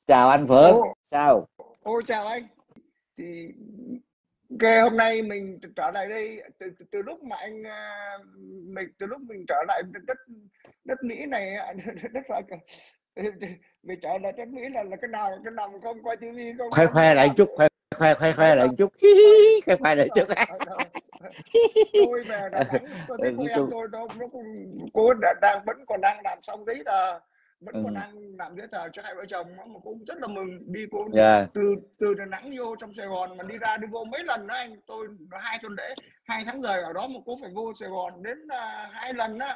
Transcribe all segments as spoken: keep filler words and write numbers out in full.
Chào anh Phước. Ô, Sao? ô chào anh. Thì cái hôm nay mình trở lại đây từ từ, từ lúc mà anh à, mình từ lúc mình trở lại đất đất Mỹ này á, đất là mình trở lại đất Mỹ là là cái nào cái nào mà không coi tivi, không Khoe không khoe không lại một làm chút, khoe khoe khoe khoe ấy lại đâu. một chút. Hí Ơi, hí, khoe khoe lại đúng một rồi, chút. ấy đâu. Tôi về Đà Nẵng tôi thấy cô Nói em chung, tôi nó nó cũng cô đã, đang vẫn còn đang làm xong giấy tờ, vẫn còn ừ, đang làm giấy tờ cho hai vợ chồng nó, mà cũng rất là mừng đi. Cô dạ, từ từ Đà Nẵng vô trong Sài Gòn mà đi ra đi vô mấy lần đó anh, tôi hai tuần lễ hai tháng rời ở đó mà cô phải vô Sài Gòn đến uh, hai lần đó.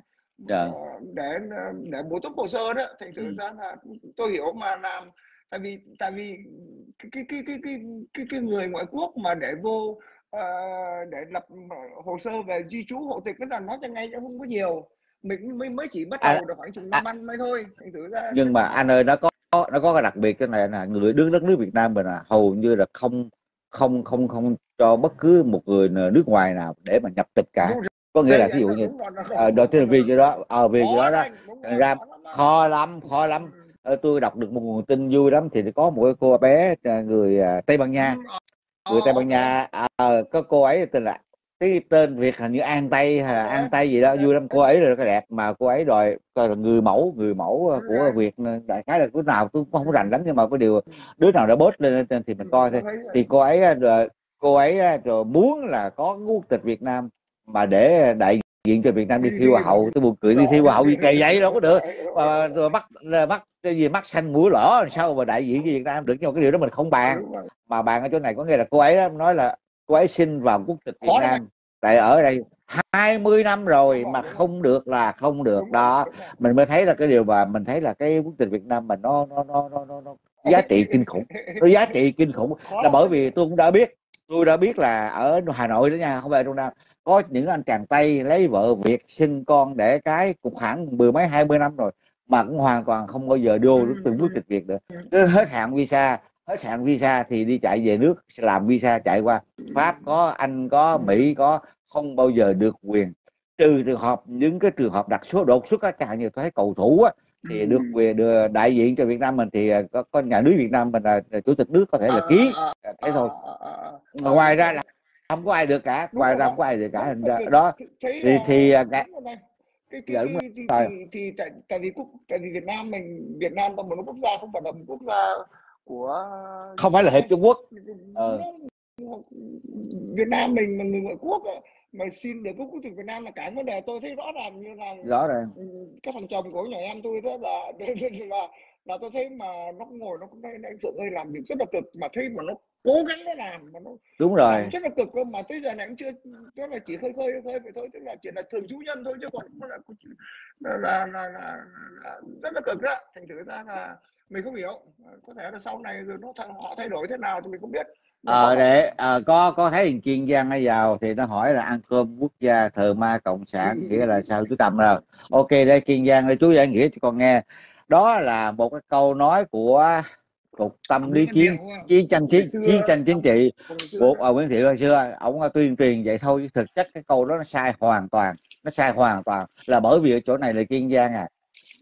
dạ, Để để bổ túc hồ sơ đó, thành thử ừ. ra là tôi hiểu mà làm. Tại vì tại vì cái cái cái cái cái cái, cái người ngoại quốc mà để vô ờ, để lập hồ sơ về di trú hộ tịch, cái là nói cho ngay chứ không có nhiều. Mình mới mới chỉ bắt anh, đầu được khoảng chừng à, năm ăn mới thôi, thành thử ra cái nhưng mà này anh ơi, nó nó có nó có cái đặc biệt cái này là người đứng đất nước Việt Nam mình là hầu như là không không không không cho bất cứ một người nước ngoài nào để mà nhập tịch cả. đúng rồi. Có nghĩa là Đấy thí anh dụ nói như đúng rồi, nó ờ, đầu tiên là vì cái đó ở vì cái khó đó đó đó anh, đúng thành rồi, ra khó lắm đó. khó lắm, khó Ừ. lắm. Ờ, tôi đọc được một nguồn tin vui lắm, thì có một cái cô bé ờ, người ờ, Tây Ban Ừ. Nha, Ờ, người Tây Ban ok. Nha. ờ, có cô ấy tên là cái tên Việt hình như An Tây hay là Ok, An Tây gì đó, ok. vui lắm. Cô ấy là cái đẹp, mà cô ấy đòi coi là người mẫu, người mẫu ờ, của Ok. Việt. Đại khái là lúc nào tôi cũng Ừ. không rành lắm, nhưng mà có điều đứa nào đã post lên trên thì Ừ. mình coi Tôi thôi. thấy Thì cô ấy ờ, rồi cô ấy ờ, rồi muốn là có quốc tịch Việt Nam mà để đại diện cho Việt Nam đi đi thi thi hoa vào hậu. Tôi buồn cười, đi thi rõ hoa đi hậu thi. gì kỳ vậy, đâu có được. Mà rồi mắt mắt cái gì mắt xanh mũi lõ sao mà đại diện cho Việt Nam được, nhưng mà cái điều đó mình không bàn. Đúng rồi. Mà bàn ở chỗ này có nghĩa là cô ấy đó nói là cô ấy xin vào quốc tịch Việt Khó lắm anh. Nam tại ở đây hai mươi năm Đúng rồi rồi, mà đúng rồi, không được là không được đúng rồi, đó. đúng rồi. Mình mới thấy là cái điều mà mình thấy là cái quốc tịch Việt Nam mình nó nó nó nó nó, nó giá trị kinh khủng. Nó giá trị kinh khủng Khó là lắm bởi anh. vì tôi cũng đã biết, tôi đã biết là ở Hà Nội đó nha, không phải trong Nam, có những anh chàng Tây lấy vợ Việt sinh con để cái cũng khoảng mười mấy hai mươi năm rồi mà cũng hoàn toàn không bao giờ Ừ, đưa được từng quốc ừ, tịch Việt được. ừ, Cứ ừ. hết hạn visa, hết hạn visa thì đi chạy về nước làm visa chạy qua Pháp có, Anh có, Ừ. Mỹ có, không bao giờ được quyền. Trừ trường hợp những cái trường hợp đặc số đột xuất á, chẳng hạn như tôi thấy cầu thủ á, Ừ. thì được quyền được đại diện cho Việt Nam mình thì có, có nhà nước Việt Nam mình là, là chủ tịch nước có thể À, là ký. à, À, à, thế thôi. à, à, à, à, Ngoài ok. ra là không có ai được cả, Đúng ngoài rồi ra không đó, có ai được cả. đúng. Thành Tại ra vì đó thấy thì là thì cái, đúng rồi này. cái cái dạ đúng cái thì rồi, thì, thì tại tại vì quốc tại vì Việt Nam mình, Việt Nam là một quốc gia không phải là một quốc gia của không Trung phải là Quốc hiệp anh. Trung Quốc. Ờ, Nó, Việt Nam mình mà người ngoại quốc á, mà xin được quốc tịch Việt Nam là cả vấn đề. Tôi thấy rõ ràng như là rõ ràng. ừ, cái thằng chồng của nhà em tôi đó là là là tôi thấy mà nó ngồi nó cũng thấy anh Phượng ơi làm việc rất là cực, mà thấy mà nó cố gắng nó làm mà nó Đúng nó làm rồi. rất là cực cơ, mà tới giờ này cũng chưa, tức là chỉ khơi khơi khơi vậy thôi, tức là chỉ là thường trú nhân thôi, chứ còn cũng là là là, là, là, là rất là cực đó. Thành thử ra là mình không hiểu, có thể là sau này rồi nó họ thay đổi thế nào thì mình không biết, nhưng khó Ờ, lắm. để ờ, có có thấy thằng Kiên Giang nó vào thì nó hỏi là ăn cơm quốc gia thờ ma cộng sản nghĩa là sao chú Tâm nào. Ok, đây Kiên Giang đây chú giải nghĩa cho con nghe. Đó là một cái câu nói của cục tâm Ông Nguyễn lý Văn Thiệu chiến chiến tranh ngày chiến chiến xưa, tranh chính trị ông ngày xưa của đó. ờ, Nguyễn Thiệu hồi xưa. Ông tuyên truyền vậy thôi chứ thực chất cái câu đó nó sai hoàn toàn. Nó sai hoàn toàn là bởi vì ở chỗ này là Kiên Giang à,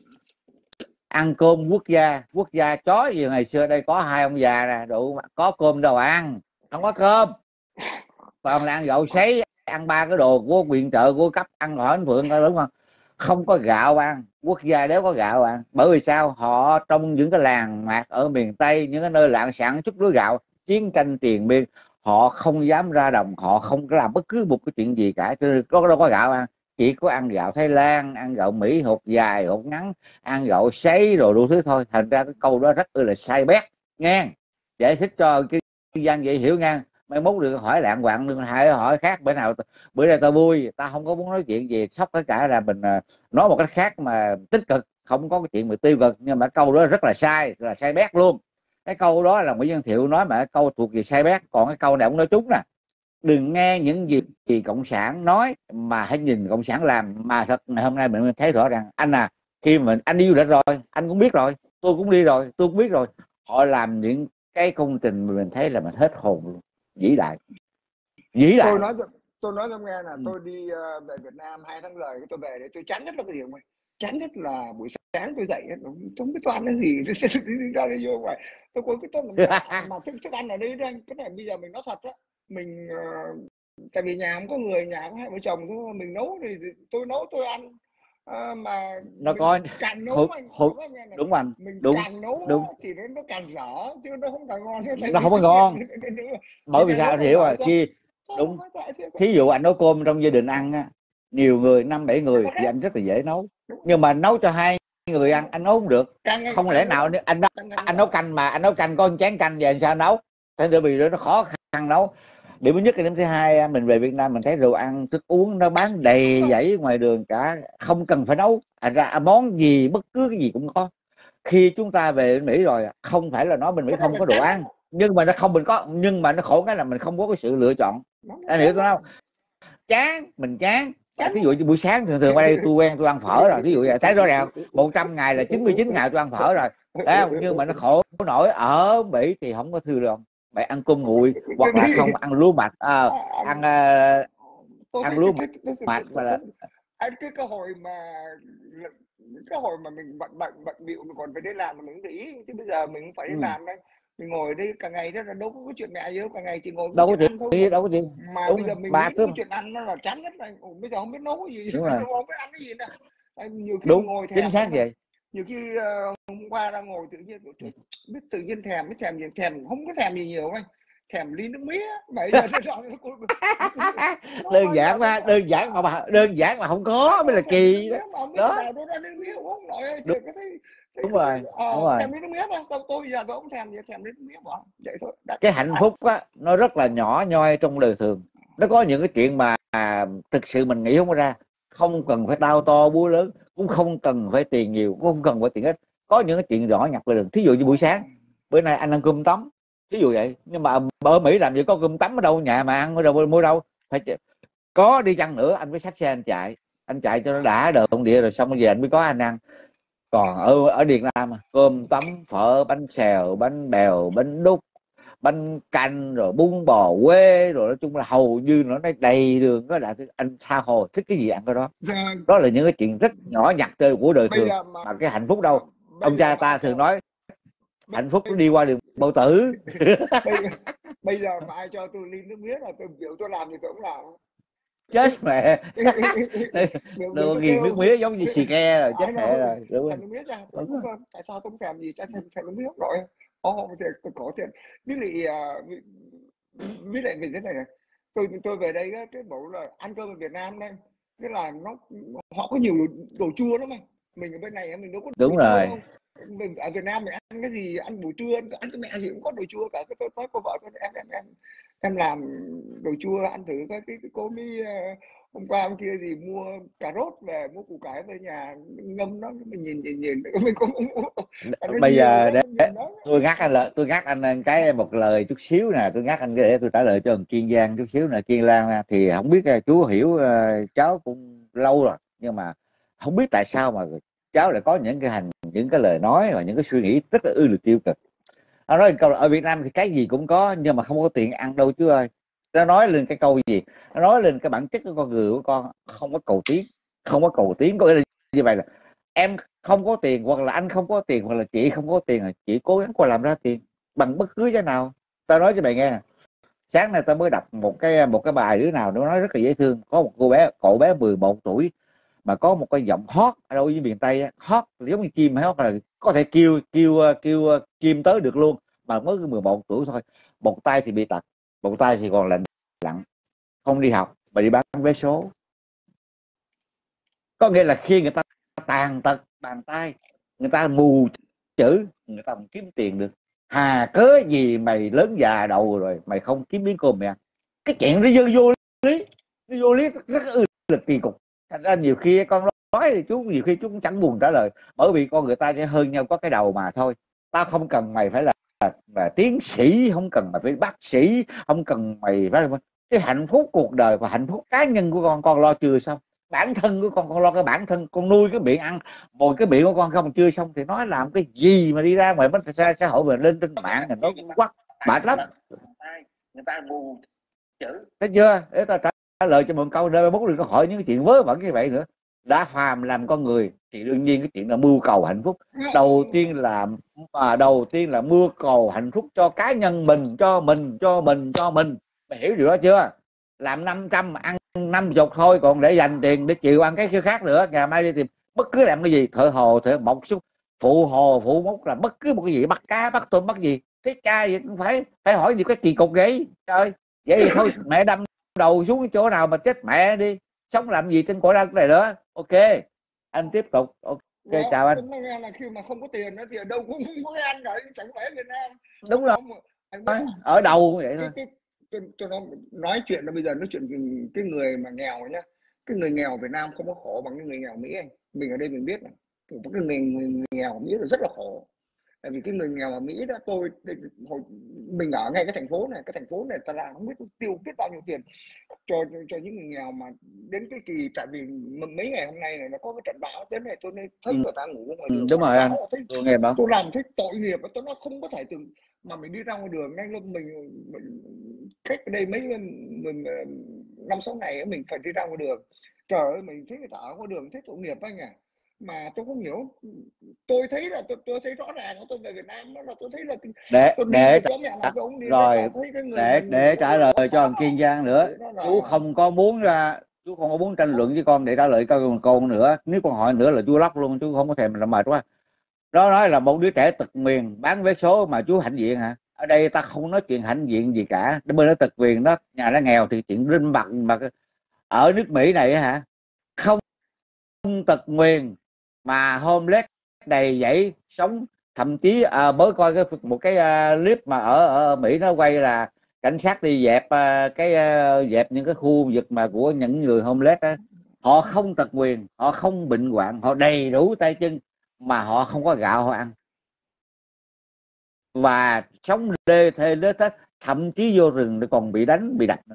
ăn cơm quốc gia, quốc gia chó gì. Ngày xưa đây có hai ông già nè, đủ có cơm đâu ăn, không có cơm, toàn là ăn gạo sấy, ăn ba cái đồ của viện trợ của cấp, ăn hỏi anh Phượng coi đúng không, không có gạo ăn. Quốc gia đéo có gạo ăn, bởi vì sao? Họ trong những cái làng mạc ở miền Tây, những cái nơi lạng sản xuất lúa gạo, chiến tranh triền miên, họ không dám ra đồng, họ không có làm bất cứ một cái chuyện gì cả, cho nên có đâu có gạo ăn. Chỉ có ăn gạo Thái Lan, ăn gạo Mỹ hột dài hột ngắn, ăn gạo sấy rồi đủ thứ thôi. Thành ra cái câu đó rất là sai bét ngang. Giải thích cho cái dân vậy hiểu ngang. Mai mốt được hỏi lạng quạng, đừng hỏi hỏi khác. Bữa nào bữa nay tao vui, tao không có muốn nói chuyện gì sốc tất cả, là mình nói một cách khác mà tích cực, không có cái chuyện mà tiêu cực. Nhưng mà câu đó rất là sai, là sai bét luôn. Cái câu đó là Nguyễn Văn Thiệu nói, mà cái câu thuộc về sai bét. Còn cái câu này ông nói trúng nè: đừng nghe những gì, gì cộng sản nói mà hãy nhìn cộng sản làm. Mà thật ngày hôm nay mình thấy rõ ràng anh à, khi mình anh đi du lịch rồi anh cũng biết rồi, tôi cũng đi rồi, tôi cũng biết rồi, họ làm những cái công trình mà mình thấy là mình hết hồn luôn. Vĩ đại, vĩ tôi đại. nói cho tôi nói cho nghe là Ừ. tôi đi ờ, về Việt Nam hai tháng rồi, tôi về để tôi chán nhất là cái điều này. chán nhất là buổi sáng tôi dậy nó không biết tôi ăn cái gì đi ra đi vô ngoài tôi có cái tôi mà, mà thức, thức ăn ở đây anh cái này bây giờ mình nói thật á, mình uh, tại vì nhà không có người, nhà có hai vợ chồng thôi, mình nấu thì tôi nấu tôi ăn. À, mà nó mình có càng nấu hụt anh hụt nói nghe này, đúng anh, mình đúng càng nấu đúng, á, thì nó nó càng dở chứ nó không càng ngon, tại nó vì không có cái chuyện ngon. mình Bởi vì càng nấu sao anh càng hiểu dở rồi, sao khi sao đúng, phải tại thế thí dụ anh nấu cơm trong gia đình ăn á, nhiều người năm bảy nó người có thì khác, anh rất là dễ nấu, đúng rồi. nhưng mà nấu cho hai người ăn anh nấu không được. càng ngày Không lẽ càng nào nấu nếu anh càng càng anh nấu dở. canh mà anh nấu canh có một chén canh về làm sao nấu, thế nên vì nó khó khăn nấu. Điểm thứ nhất. Cái điểm thứ hai, mình về Việt Nam mình thấy đồ ăn thức uống nó bán Đúng đầy rồi. dãy ngoài đường cả, không cần phải nấu, thành ra món gì bất cứ cái gì cũng có. Khi chúng ta về bên Mỹ rồi, không phải là nói bên Mỹ Cái này không là có đồ chán lắm, ăn, nhưng mà nó không mình có, nhưng mà nó khổ cái là mình không có cái sự lựa chọn. nó nó Anh hiểu chán tôi lắm, không? Chán, mình chán. chán Thí lắm. dụ như buổi sáng thường thường qua đây tôi quen tôi ăn phở rồi, thí dụ vậy thấy rõ ràng một trăm ngày là chín mươi chín ngày tôi ăn phở rồi, thấy không? Nhưng mà nó khổ nổi ở Mỹ thì không có thư được, mày ăn cơm nguội hoặc là không ăn lúa mạch, à, ăn uh, Tôi ăn thấy lúa cái cái mạch mà là anh cái cơ hội mà cái hồi mà mình bận bận bận bịu mình còn phải đi làm mà mình để ý, chứ bây giờ mình cũng phải đi ừ, làm đây, mình ngồi đây cả ngày đó là đâu có cái chuyện mẹ gì đâu, cả ngày chỉ ngồi cái đâu có chuyện ăn thôi mà chuyện, đâu có chuyện. mà Đúng bây rồi, giờ mình ba nghĩ đến cứ cái chuyện ăn nó là chán nhất này. Ủa, bây giờ không biết nấu cái gì đúng rồi, không biết ăn cái gì nữa. Nhiều khi đúng ngồi chính thèm xác lắm anh, vậy. nhiều khi uh, hôm qua đang ngồi tự nhiên biết tự nhiên thèm, biết thèm gì thèm, không có thèm gì nhiều anh, thèm ly nước mía bảy giờ nó rồi nó Đơn bao giờ giản nó mà, đơn giản mà, mà đơn giản mà không có mới là thèm ly nước kỳ đó. mía mà không biết thế Đó, nào tôi ra nước mía uống nổi ơi đúng, trời, cái thấy thấy đúng cái thấy rồi, đúng ờ rồi. thèm ly nước mía mà tôi, tôi bây giờ tôi cũng thèm gì thèm ly nước mía bỏ vậy thôi đã. Cái hạnh phúc á nó rất là nhỏ nhoi trong đời thường, nó có những cái chuyện mà à, thực sự mình nghĩ không có ra, không cần phải đau to búa lớn, cũng không cần phải tiền nhiều, cũng không cần phải tiền ít. Có những cái chuyện nhỏ nhặt là được, thí dụ như buổi sáng bữa nay anh ăn cơm tấm, thí dụ vậy. Nhưng mà ở Mỹ làm gì có cơm tấm ở đâu, nhà mà ăn ở đâu mua đâu, phải có đi chăng nữa anh mới xách xe anh chạy, anh chạy cho nó đã đợt địa rồi xong rồi về anh mới có anh ăn. Còn ở ở Việt Nam cơm tấm phở bánh xèo bánh bèo bánh đúc bánh canh rồi bún bò quê rồi nói chung là hầu như nó đầy đường, có là anh tha hồ thích cái gì ăn cái đó. Giờ, Đó là những cái chuyện rất nhỏ nhặt của đời bây thường, giờ mà mà cái hạnh phúc à, đâu. bây Ông giờ cha mà ai ta thường cho nói bây, hạnh phúc nó đi qua đường bao tử. bây, bây giờ mà ai cho tôi ly nước mía là tôi biểu tôi làm thì tôi cũng làm. Chết mẹ. biểu biểu Đồ tôi nghiền nước kêu mía giống như xì ke rồi, chết ai mẹ đâu rồi, đúng thèm không? nước mía ra tôi Đúng cũng rồi. không, tại sao tôi không thèm gì cha thèm thèm nước mía rồi ô thì tôi có tiền với lại à, với lại mình thế này này, tôi tôi về đây á, cái mẫu là ăn cơm ở Việt Nam đây, cái là nó họ có nhiều đồ, đồ chua lắm anh, mình ở bên này mình đâu có đồ Đúng chua rồi. đâu, mình ở Việt Nam mình ăn cái gì ăn buổi trưa ăn, ăn cái mẹ gì cũng có đồ chua cả. Cái tôi nói cô vợ tôi em em em em làm đồ chua ăn thử cái cái, cái cô mới uh, hôm qua hôm kia gì mua cà rốt về mua củ cải về nhà ngâm nó mình nhìn nhìn nhìn mình cũng nó Bây nhiều giờ quá để mình nhìn nó tôi ngắt anh lợi tôi ngắt anh cái một lời chút xíu nè, tôi ngắt anh để tôi trả lời cho thằng Kiên Giang chút xíu nè. Kiên Lan thì không biết chú hiểu, cháu cũng lâu rồi nhưng mà không biết tại sao mà cháu lại có những cái hành những cái lời nói và những cái suy nghĩ rất là ư lực tiêu cực. Nó nói câu là ở Việt Nam thì cái gì cũng có nhưng mà không có tiền ăn đâu chú ơi. Nó nói lên cái câu gì, nó nói lên cái bản chất của con người của con, không có cầu tiến, không có cầu tiến có nghĩa là như vậy là em không có tiền hoặc là anh không có tiền hoặc là chị không có tiền là chị cố gắng qua làm ra tiền bằng bất cứ giá nào. Tao nói cho mày nghe nè, sáng nay tao mới đọc một cái một cái bài đứa nào nó nói rất là dễ thương. Có một cô bé, cậu bé mười một tuổi mà có một cái giọng hót ở đâu với miền Tây á, hót giống như chim hay hót là có thể kêu kêu kêu chim tới được luôn, mà mới mười một tuổi thôi. Một tay thì bị tật, một tay thì còn lành lặn, không đi học mà đi bán vé số. Có nghĩa là khi người ta tàn tật bàn tay, người ta mù chữ, người ta không kiếm tiền được. Hà cớ gì mày lớn già đầu rồi mày không kiếm miếng cơm mày ăn? Cái chuyện nó vô, vô lý, nó vô lý rất, rất ư lực kỳ cục. Thành ra nhiều khi con nói thì chú nhiều khi chú cũng chẳng buồn trả lời, bởi vì con người ta sẽ hơn nhau có cái đầu mà thôi. Tao không cần mày phải là, là tiến sĩ, không cần mày phải bác sĩ, không cần mày phải cái hạnh phúc cuộc đời và hạnh phúc cá nhân của con con lo chưa xong. Bản thân của con con lo cái bản thân, con nuôi cái miệng ăn một cái miệng của con không chưa xong thì nói làm cái gì mà đi ra ngoài mất xã, xã hội mà lên trên mạng thì nó quắc bả lắm. người ta mù chữ. Thấy chưa? Để tao trả lời cho một câu để mốt đừng có hỏi những cái chuyện vớ vẩn như vậy nữa. đã phàm làm con người thì đương nhiên cái chuyện là mưu cầu hạnh phúc. Đầu tiên là à, đầu tiên là mưu cầu hạnh phúc cho cá nhân mình, cho mình cho mình cho mình mày hiểu điều đó chưa? Làm năm trăm ăn năm chục thôi, còn để dành tiền để chịu ăn cái kia khác nữa. Ngày mai đi tìm bất cứ làm cái gì, thợ hồ thợ mộc xúc phụ hồ phụ mốc, là bất cứ một cái gì, bắt cá bắt tôm bắt gì, thế cha vậy cũng phải phải hỏi gì cái kỳ cục vậy trời. Vậy thì thôi mẹ đâm đầu xuống cái chỗ nào mà chết mẹ đi, sống làm gì trên cõi đất này nữa. Ok, anh tiếp tục. Ok, Đó, chào anh. tôi nói nghe là khi mà không có tiền đó thì ở đâu cũng không có ăn rồi, chẳng phải Việt Nam. Đúng Ông rồi, ông anh biết ở đâu cũng vậy cái thôi. cái tôi, tôi nói, nói chuyện là bây giờ nói chuyện cái người mà nghèo nhá, cái người nghèo Việt Nam không có khổ bằng cái người nghèo Mỹ anh. Mình ở đây mình biết này, cái người, người, người nghèo Mỹ là rất là khổ. Tại vì cái người nghèo ở Mỹ đó, tôi hồi mình ở ngay cái thành phố này, cái thành phố này ta làm không biết tiêu biết bao nhiêu tiền cho cho những người nghèo mà đến cái kỳ. Tại vì mấy ngày hôm nay này nó có cái trận bão tới này, tôi thấy Ừ, người ta ngủ ngoài ừ, đường đúng mà nó rồi anh, bão, thấy tôi nghe bảo. tôi làm thấy tội nghiệp, tôi nó không có thể từng mà mình đi ra ngoài đường ngay lúc mình, mình cách đây mấy mình năm sáu ngày mình phải đi ra ngoài đường, trời ơi mình thấy người ta ở ngoài đường thấy tội nghiệp anh à. Mà tôi không hiểu, tôi thấy là tôi, tôi thấy rõ ràng tôi về Việt Nam đó là tôi thấy là để tôi đi để từ chỗ mẹ nào tôi cũng đi thấy là rồi thấy cái người mà để ngủ để ngoài trả đường lời nó cho quá thằng là Kiên Giang nữa. khổ đó Chú là không có muốn ra, chú không có muốn tranh luận với con để trả lời câu con nữa. Nếu con hỏi nữa là chú lóc luôn, chú không có thèm, là mệt quá. Đó nói là một đứa trẻ tật nguyền bán vé số mà chú hãnh diện hả? Ở đây ta không nói chuyện hãnh diện gì cả. Đến bên nó tật nguyền đó, nhà nó nghèo thì chuyện rinh bạc mà. Ở nước Mỹ này hả, không tật nguyền mà homeless đầy dãy sống. Thậm chí à, mới coi cái một cái à, clip mà ở, ở Mỹ nó quay là cảnh sát đi dẹp à, cái à, dẹp những cái khu vực mà của những người homeless đó. Họ không tật nguyền, họ không bệnh hoạn, họ đầy đủ tay chân mà họ không có gạo họ ăn, và sống lê thê lết thết, thậm chí vô rừng để còn bị đánh bị đập nữa.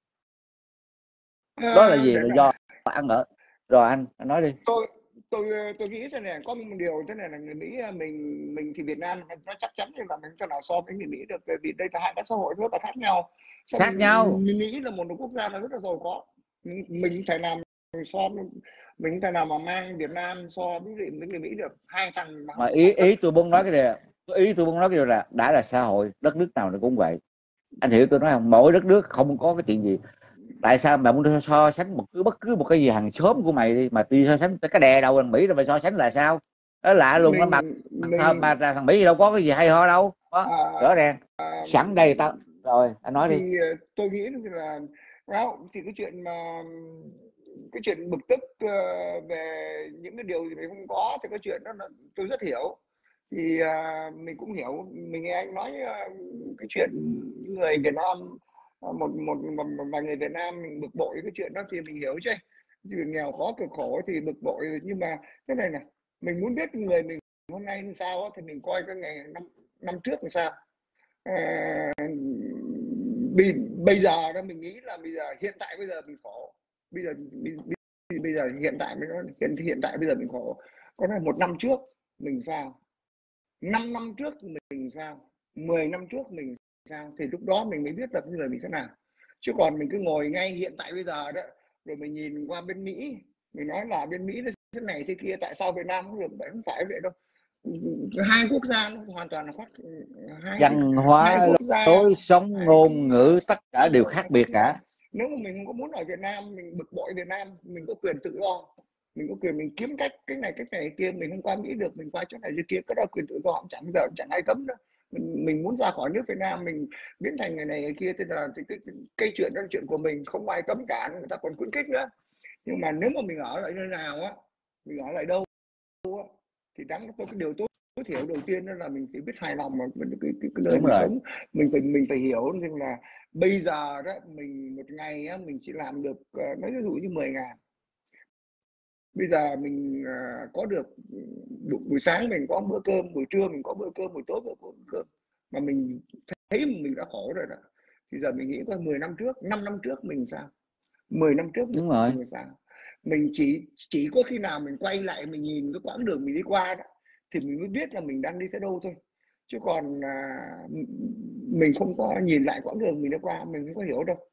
Đó là à, gì? để Là này, do ăn ở. Rồi anh, anh nói đi. tôi tôi tôi nghĩ thế này, có một điều thế này là người Mỹ mình mình thì Việt Nam nó chắc chắn là mình có nào so với người Mỹ được, bởi vì đây là hai cái xã hội rất là khác nhau. Xong Khác nhau. Mỹ là một quốc gia là rất là giàu có, mình mình thể làm so mình thể nào mà mang Việt Nam so với với người Mỹ được. Hai thằng mà Mà học ý học rất ý tôi muốn nói cái này, ý tôi muốn nói cái điều là đã là xã hội đất nước nào nó cũng vậy. Anh hiểu tôi nói không? Mỗi đất nước không có cái chuyện gì. Tại sao mày muốn so sánh một cứ bất cứ một cái gì hàng xóm của mày đi mà đi so sánh cái đè đầu thằng Mỹ rồi mày so sánh là sao? Đó lạ lùng lắm mà. mình Mà, mình mà thằng Mỹ gì đâu có cái gì hay ho đâu đó. Rõ à, ràng. Sẵn đây tao. Rồi anh nói đi. thì ờ, tôi nghĩ là đó, thì cái chuyện mà cái chuyện bực tức ờ, về những cái điều gì mình không có thì cái chuyện đó là tôi rất hiểu. Thì à, mình cũng hiểu, mình nghe anh nói à, cái chuyện người Việt Nam à, một một một vài người Việt Nam mình bực bội cái chuyện đó thì mình hiểu chứ. Chuyện nghèo khó cực khổ thì bực bội, nhưng mà thế này này, mình muốn biết người mình hôm nay như sao á, thì mình coi cái ngày năm năm trước làm sao. À, bây, bây giờ đó mình nghĩ là bây giờ hiện tại bây giờ mình khổ, bây giờ bây, bây giờ hiện tại mới nói hiện hiện tại bây giờ mình khổ. Có nói một năm trước mình sao, năm năm trước mình sao, mười năm trước mình sao, thì lúc đó mình mới biết là cái người mình thế nào. Chứ còn mình cứ ngồi ngay hiện tại bây giờ đó rồi mình nhìn qua bên Mỹ, mình nói là bên Mỹ nó thế này thế kia, tại sao Việt Nam không được vậy? Không phải vậy đâu. Hai quốc gia nó hoàn toàn là khác. hai Văn hai hóa, quốc gia, lối sống, hai ngôn ngữ, tất cả xã đều hội khác nó khác biệt nhau. cả. Nếu mà mình không có muốn ở Việt Nam, mình bực bội Việt Nam, mình có quyền tự do, mình có quyền mình kiếm cách cái này cách này kia, mình không qua Mỹ được, mình qua chỗ này chỗ kia, cái đó quyền tự do, chẳng giờ chẳng ai cấm đâu. Mình, mình muốn ra khỏi nước Việt Nam, mình biến thành người này người kia, thế là cái, cái, cái chuyện đó là chuyện của mình, không ai cấm cản, người ta còn khuyến khích nữa. Nhưng mà nếu mà mình ở lại nơi nào á, mình ở lại đâu á, thì đáng có cái điều tốt tối thiểu đầu tiên đó là mình phải biết hài lòng mà cái, cái, cái, cái nơi Đúng mình rồi. sống. Mình phải mình phải hiểu rằng là bây giờ đó mình một ngày á, mình chỉ làm được uh, nói ví dụ như mười ngàn. Bây giờ mình uh, có được buổi sáng mình có bữa cơm, buổi trưa mình có bữa cơm, buổi tối có bữa cơm, mà mình thấy mình đã khổ rồi đó. Thì giờ mình nghĩ coi mười năm trước, năm năm trước mình sao, mười năm trước Đúng rồi. mình sao. Mình chỉ chỉ có khi nào mình quay lại mình nhìn cái quãng đường mình đi qua đó thì mình mới biết là mình đang đi tới đâu thôi. Chứ còn à, mình không có nhìn lại quãng đường mình đi qua, mình không có hiểu đâu.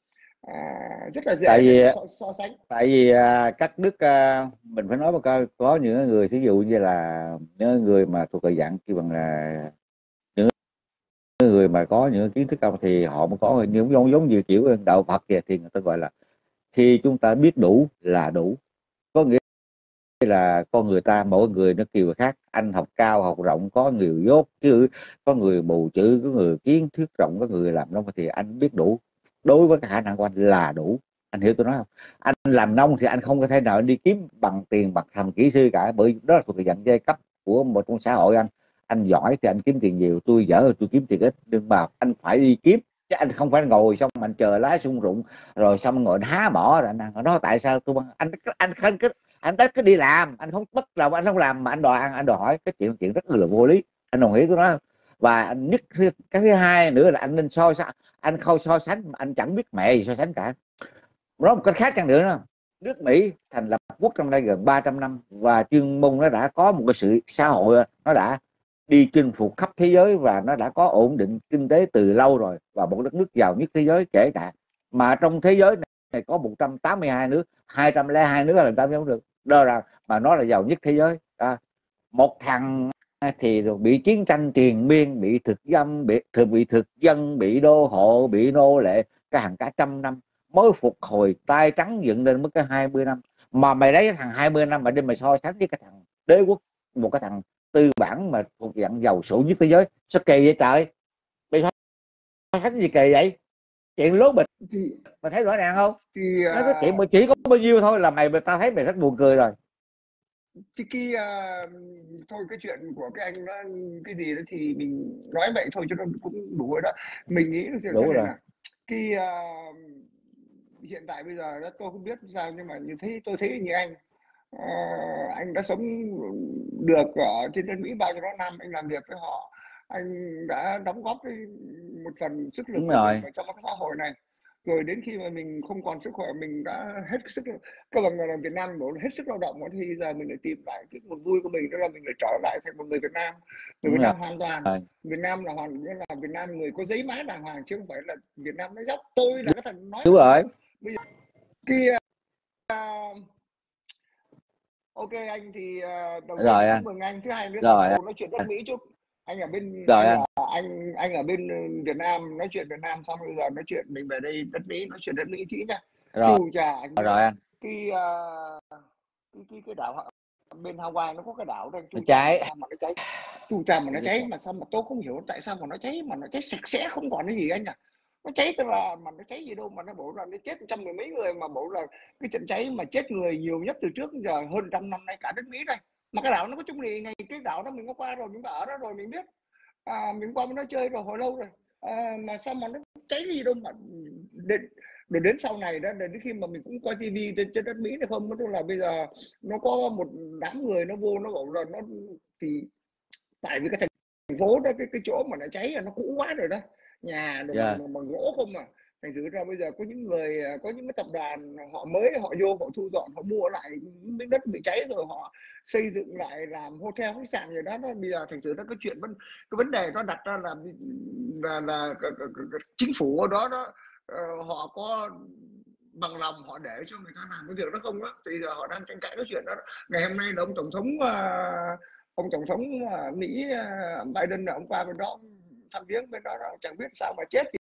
à, rất là tại dễ để vì mà so, so sánh. tại vì à, các nước à, mình phải nói một câu, có những người thí dụ như là những người mà thuộc về dạng kêu bằng là những người mà có những kiến thức cao thì họ mới có những giống giống như kiểu đạo Phật kìa, thì người ta gọi là khi chúng ta biết đủ là đủ. Có nghĩa là con người ta mỗi người nó kiểu khác, anh học cao học rộng, có người dốt chứ, có người bù chữ, có người kiến thức rộng, có người làm nông, thì anh biết đủ đối với cái khả năng của anh là đủ. Anh hiểu tôi nói không? Anh làm nông thì anh không có thể nào đi kiếm bằng tiền bạc thần kỹ sư cả, bởi đó là thuộc về dạng giai cấp của một trong xã hội. anh anh giỏi thì anh kiếm tiền nhiều, tôi dở thì tôi kiếm tiền ít, nhưng mà anh phải đi kiếm, chứ anh không phải ngồi xong anh chờ lái sung rụng rồi xong ngồi há mỏ rồi anh ăn. Nó tại sao tôi anh anh anh cái anh tới cứ đi làm, anh không bất lòng anh không làm mà anh đòi ăn, anh đòi hỏi, cái chuyện chuyện rất là vô lý. Anh đồng ý tôi nói không? Và nhất cái thứ hai nữa là anh nên so sánh, anh không so sánh anh chẳng biết mẹ gì so sánh cả. Nói một cách khác chăng nữa đó, nước Mỹ thành lập quốc trong đây gần ba trăm năm và chuyên môn nó đã có một cái sự xã hội, nó đã đi chinh phục khắp thế giới và nó đã có ổn định kinh tế từ lâu rồi, và một đất nước giàu nhất thế giới. Kể cả mà trong thế giới này có một trăm tám mươi hai nước, hai trăm lẻ hai nước là người ta không được đo rằng mà nó là giàu nhất thế giới. À, một thằng thì bị chiến tranh triền miên, bị thực dân, bị thực bị thực dân, bị đô hộ, bị nô lệ cái hàng cả trăm năm mới phục hồi tay trắng dựng lên mất cái hai mươi năm. Mà mày lấy cái thằng hai mươi năm mà đi mày so sánh với cái thằng đế quốc, một cái thằng tư bản mà thuộc dạng giàu sụ nhất thế giới, sao kỳ vậy trời? Mày so sánh gì kỳ vậy? Chuyện lố bịch thì mà thấy rõ ràng không? thì Nói cái chuyện à, mà chỉ có bao nhiêu thôi là mày ta thấy mày rất buồn cười rồi. thì cái à, thôi cái chuyện của cái anh đó cái gì đó thì mình nói vậy thôi cho nó cũng đủ rồi đó. Mình nghĩ là thế Đủ này rồi. nè, cái à, hiện tại bây giờ đó tôi không biết sao nhưng mà như thế tôi thấy như anh, ờ, anh đã sống được ở trên đất Mỹ bao nhiêu đó năm, anh làm việc với họ, anh đã đóng góp cái một phần sức lực Đúng của mình rồi. vào trong cái xã hội này, rồi đến khi mà mình không còn sức khỏe, mình đã hết sức, các bạn người làm Việt Nam bảo là hết sức lao động thì giờ mình lại tìm lại cái nguồn vui của mình, đó là mình lại trở lại thành một người Việt Nam, người Đúng Việt rồi. Nam hoàn toàn. Việt Nam là hoàn nghĩa là Việt Nam người có giấy má đàng hoàng, chứ không phải là Việt Nam nói dốc. Tôi là cái thằng nói Đúng thật rồi. luôn. Bây giờ kia uh, ok anh thì uh, đầu tiên Rồi là chúc anh. mừng anh, thứ hai nữa là Rồi anh. đầu nói chuyện đất Mỹ chút. Anh ở bên Rồi anh anh. là anh anh ở bên Việt Nam nói chuyện Việt Nam xong bây giờ nói chuyện mình về đây đất Mỹ nói chuyện đất Mỹ kỹ nha. Rồi. Chu trà anh biết Rồi anh. cái uh, cái cái cái đảo bên Hawaii nó có cái đảo đây, Nó chu trà mà cháy. sao mà nó cháy, chu trà mà nó cháy mà sao mà tôi không hiểu tại sao mà nó cháy, mà nó cháy sạch sẽ không còn cái gì anh à. Nó cháy tức là mà nó cháy gì đâu mà nó bảo là nó chết trăm mười mấy người, mà bảo là cái trận cháy mà chết người nhiều nhất từ trước giờ hơn trăm năm nay cả đất Mỹ đây. Mà cái đảo nó có chung gì ngày, cái đảo đó mình có qua rồi, mình có ở đó rồi mình biết, à, mình qua bên nó chơi rồi hồi lâu rồi, à, mà sao mà nó cháy gì đâu mà đến đến, đến sau này đó, đến khi mà mình cũng coi tivi trên, trên đất Mỹ này không, tức là bây giờ nó có một đám người nó vô nó bảo là nó thì tại vì cái thành phố đó, cái cái chỗ mà nó cháy là nó cũ quá rồi đó, nhà đồ bằng Dạ. bằng, bằng gỗ không mà, thành thử ra bây giờ có những người, có những cái tập đoàn họ mới họ vô họ thu dọn họ mua lại những miếng đất bị cháy rồi họ xây dựng lại làm hotel khách sạn gì đó, đó. Bây giờ thành thử ra cái chuyện vấn cái vấn đề nó đặt ra là là, là, là, là, là chính phủ ở đó đó, uh, họ có bằng lòng họ để cho người ta làm cái việc đó không đó, thì giờ họ đang tranh cãi cái chuyện đó. Ngày hôm nay là ông tổng thống uh, ông tổng thống uh, Mỹ uh, Biden là ông qua bên đó thăm viếng bên đó, đó chẳng biết sao mà chết